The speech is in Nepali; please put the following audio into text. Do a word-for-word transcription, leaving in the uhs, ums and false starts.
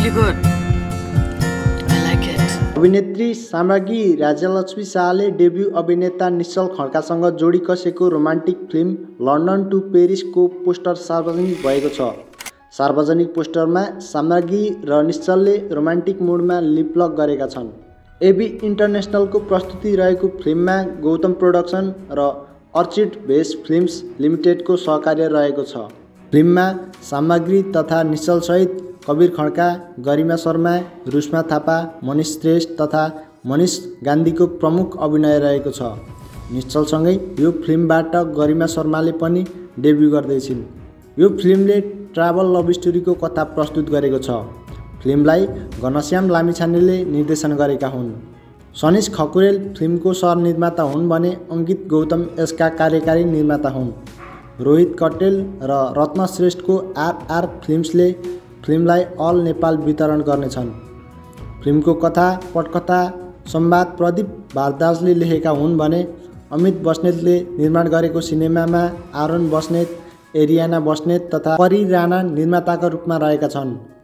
really good. I like it. अभिनेत्री साम्राज्ञी राज्यलक्ष्मी शाहले डेब्यू अभिनेता निश्चल खड्कासँग जोडी कसेको रोमान्टिक फिल्म लन्डन टु पेरिसको पोस्टर सार्वजनिक भएको छ। सार्वजनिक पोस्टरमा साम्राज्ञी र निश्चलले रोमान्टिक मुडमा लिपलक गरेका छन्। एबी इन्टरनेसनलको प्रस्तुति रहेको फिल्ममा गौतम प्रोडक्सन र अर्चिड भेस फिल्म्स लिमिटेडको सहकार्य रहेको छ। फिल्ममा सामग्री तथा निश्चल सहित कबीर खड्का, गरिमा शर्मा, रुस्मा थापा, मनिष श्रेष्ठ तथा मनिष गान्धीको प्रमुख अभिनय रहेको छ। निश्चलसँगै यो फिल्मबाट गरिमा शर्माले पनि डेब्यू गर्दैछिन्। यो फिल्मले ट्राभल लभ स्टोरीको कथा प्रस्तुत गरेको छ। फिल्मलाई घनश्याम लामिछानेले निर्देशन गरेका हुन्। सनिश खकुरेल फिल्मको सह-निर्माता हुन् भने अङ्कित गौतम यसका कार्यकारी निर्माता हुन्। रोहित कट्टेल र रत्न श्रेष्ठको आरआर फिल्म्सले फिल्मलाई अल नेपाल वितरण गर्नेछन्। फिल्मको कथा पटकथा संवाद प्रदीप भारद्वाजले लेखेका हुन् भने अमित बस्नेतले निर्माण गरेको सिनेमामा आरोन बस्नेत, एरियाना बस्नेत तथा परी राणा निर्माताका रूपमा रहेका छन्।